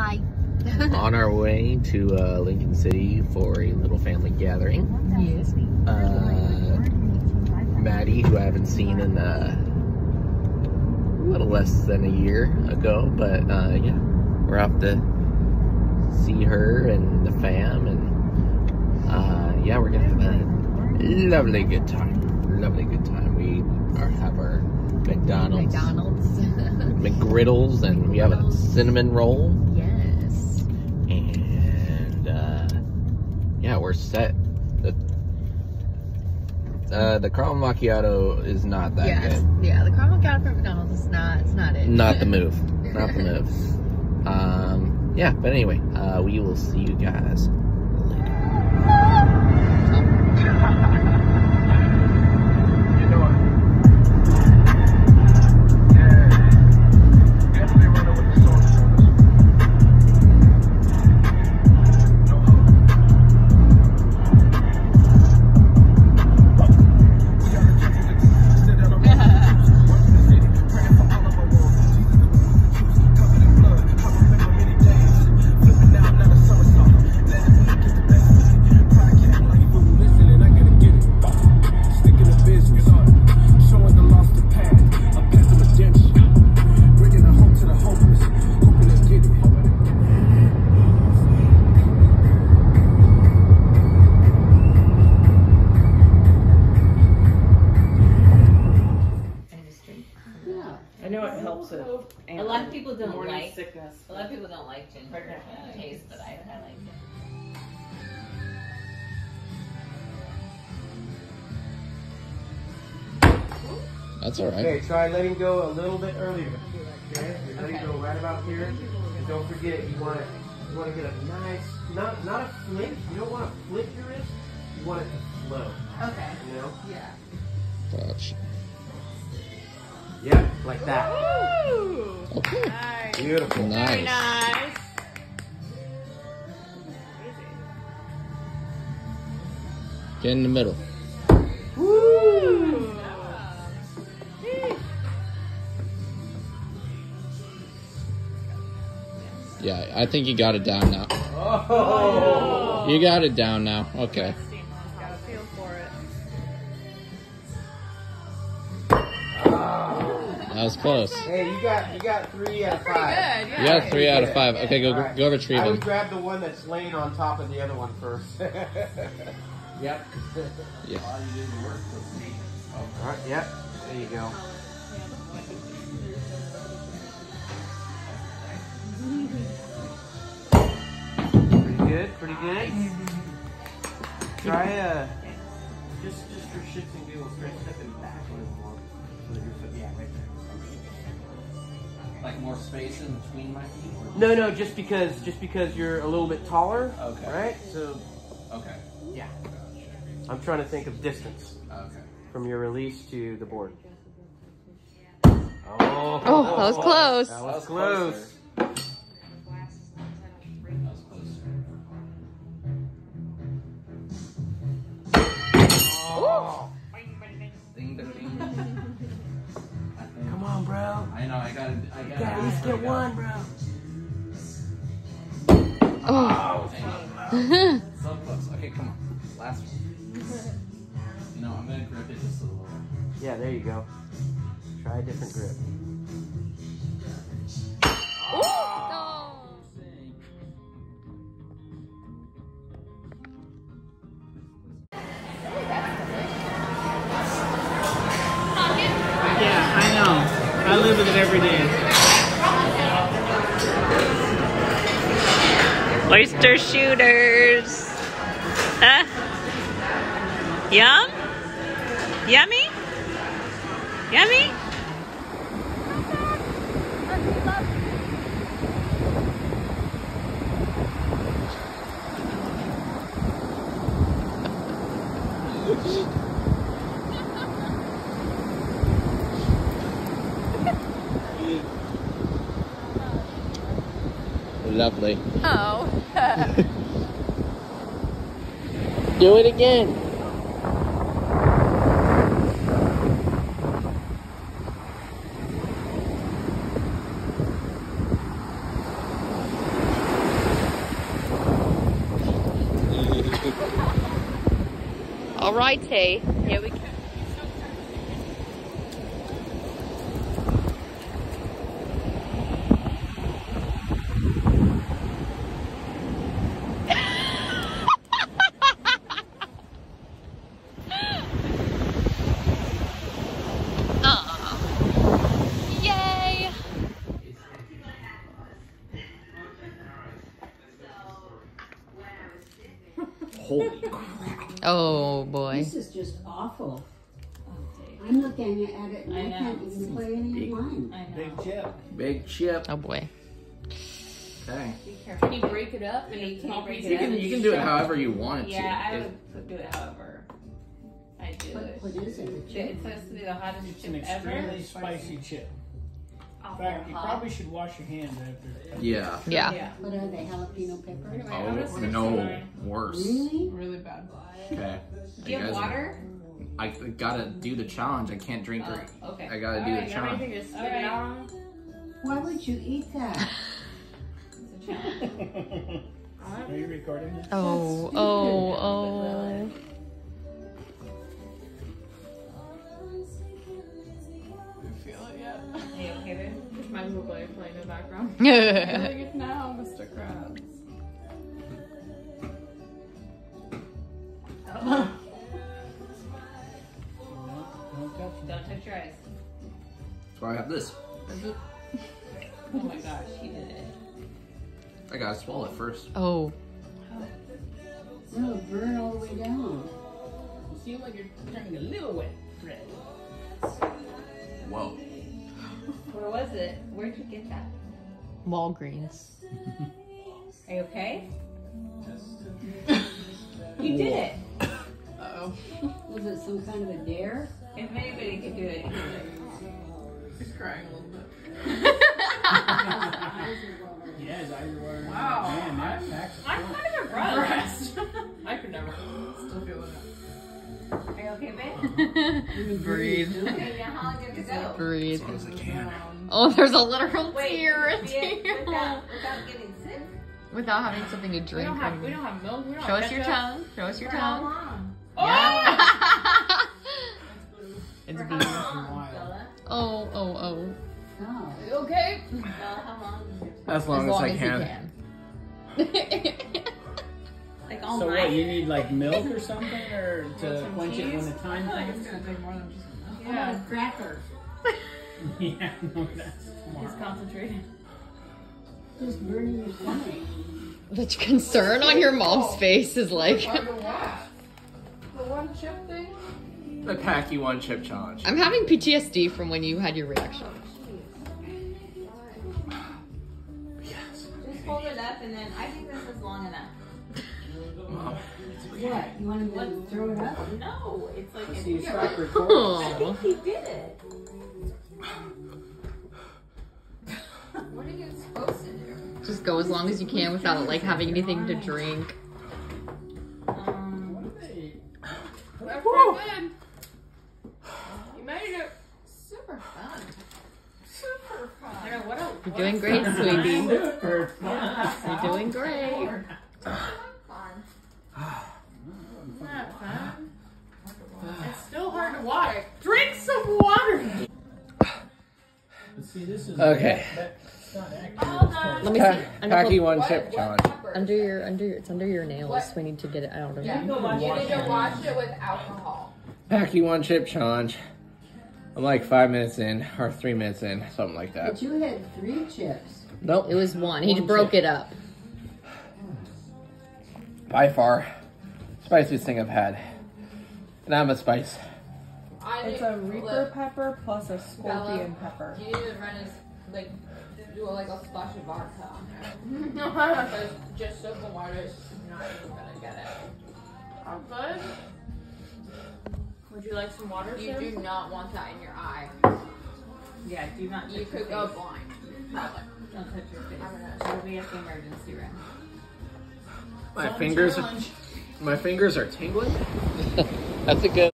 Hi. On our way to Lincoln City for a little family gathering. Yes. Maddie, who I haven't seen in a little less than a year ago, but yeah, we're off to see her and the fam, and yeah, we're gonna have a lovely good time. Lovely good time. We have our McDonald's. McGriddles, and we have a cinnamon roll. Yes. And yeah, we're set. The caramel macchiato is not that good. Yeah, the caramel macchiato from McDonald's is not it. Not the move. Not the move. Yeah, but anyway, we will see you guys later. I know it helps it. A lot of people don't like sickness. A lot of people don't like ginger taste, but I like it. That's all right. Okay, try letting go a little bit earlier. Okay, you're letting go right about here, and don't forget you want to get a nice, not a flick. You don't want to flick your wrist. You want it to flow. Okay. You know? Yeah. Gotcha. Yeah, like that. Woo! Okay. Nice. Beautiful. Nice. Very nice. Get in the middle. Woo! Yeah, I think you got it down now. Oh. You got it down now. Okay. Gotta feel for it. That was close. Hey, you got 3 out of 5. Good, yeah. You got 3 out of 5. Okay, go Right. go retrieve I him. would grab the one that's laying on top of the other one first. Yep. Yeah. All right. Yep. There you go. Pretty good. Pretty good. Try just for shits and giggles, try stepping back a little more. So that your foot, yeah, right there. Like more space in between my feet? Or No, just because you're a little bit taller. Okay. Right. So Okay. yeah. I'm trying to think of distance Okay. from your release to the board. Oh, that was close. That was close. That was closer. Oh. Ding, ding, ding. Come on, bro. I know, I gotta At least get one, bro. Oh. So close. Okay, come on. Last one. You know, I'm gonna grip it just a little. Yeah, there you go. Try a different grip. Yeah, I know. I live with it every day. Oyster shooters. Huh? Yum? Yummy? Yummy? Lovely. Oh. Do it again. All righty. Here we go. Yay! Holy crap. Oh boy. This is just awful. I'm looking at it and I can't even play any of mine. I know. Big chip. Big chip. Oh boy. Okay. Be careful. Can you break it up? Yeah, you can't break You it up. can do it however you want to. Yeah, I would do it however I do it. What is it? A It's chip? supposed to be the hottest It's chip an ever. extremely spicy chip. In fact, you probably should wash your hands after. Yeah. Yeah. What are they? Jalapeno peppers? Oh, no. Worse. Really? Really bad. Okay. Do you have water? I gotta do the challenge. I can't drink or Okay. I gotta do the challenge. Everything just spit Alright. it out. Why would you eat that? It's a challenge. Are you recording this? Oh, oh, oh. Feel it yet? Are you okay, babe? Just my little boy playing in the background. Yeah. Feeling it now, Mr. Krabs. Oh. Don't touch it. Don't touch your eyes. That's why I have this. Oh my gosh, he did it. I gotta swallow it first. Oh. It'll burn all the way down. You seem like you're turning a little wet, Fred. Whoa. Where was it? Where'd you get that? Walgreens. Are you okay? You did it. Uh-oh. Was it some kind of a dare? If anybody could do it, you did it. He's crying a little bit. Yeah, his eyes are watering. Wow. Man, that packs a I'm punch. kind of impressed. I could never. Still feeling it. Are you okay, babe? Breathe. Okay, now how long did it go? Breathe. As long as I can. Oh, there's a literal Wait, tear. without getting sick? Without having something to We drink. don't have milk. We don't Show have us your ketchup. tongue. Show us your For how tongue. long? Yeah. It's For blue. how long, Wild. Bella? Oh, oh, oh. Oh. You okay? Bella, how long? As long as I can. Like all So night? what, you need like milk or something, or to some quench it when cheese? the time I feel like comes? it's gonna take more than just enough. How about a cracker? Yeah, no, that's He's tomorrow. concentrating. Just burning your stomach. The concern on your mom's face is like, Hard to watch. The one chip thing? The Paqui One Chip challenge. I'm having PTSD from when you had your reaction. Yes. Just hold it up and then I think this is long enough. Mom. What? You want him to throw it up? No, it's like See, you it's stop recording. I Oh. think he did it. What are you supposed to do? Just go as long as you can without like having anything to drink. That's pretty good. You made it. Super fun. Super fun. I know, what You're doing great, sweetie. Super You're doing great. fun. Isn't that fun? It's still hard to watch. Drink some water. See, this is Okay. that's not accurate. All done. Let me see. Under, Paqui One Chip challenge. it's under your nails. We need to get it out of Yeah, there. you need to watch it with alcohol. Paqui One Chip challenge. I'm like 5 minutes in, or 3 minutes in, something like that. But you had 3 chips. Nope. It was one. He broke it up. By far, spiciest thing I've had. And I'm a spice. It's a Reaper pepper plus a scorpion pepper. You need to run his, like, do like a splash of vodka on there. Because Just soap and water is not even gonna get it. I'm good. Would you like some water, You Sim? do not want that in your eye. Yeah, do not touch You your could face. go blind. Probably. Don't touch your face. I'm gonna- It'll be at the emergency room. My fingers are tingling. That's a good